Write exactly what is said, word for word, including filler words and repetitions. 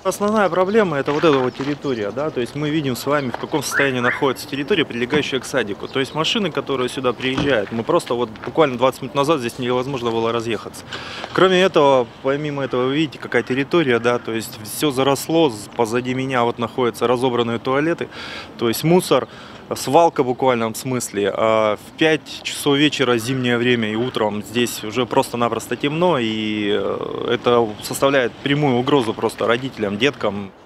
Основная проблема — это вот эта вот территория, да, то есть мы видим с вами, в каком состоянии находится территория, прилегающая к садику. То есть машины, которые сюда приезжают, мы просто вот буквально двадцать минут назад здесь невозможно было разъехаться. Кроме этого, помимо этого, вы видите, какая территория, да, то есть все заросло, позади меня вот находятся разобранные туалеты, то есть мусор, свалка в буквальном смысле. А в пять часов вечера, зимнее время, и утром здесь уже просто-напросто темно, и это составляет прямую угрозу просто родителям, деткам.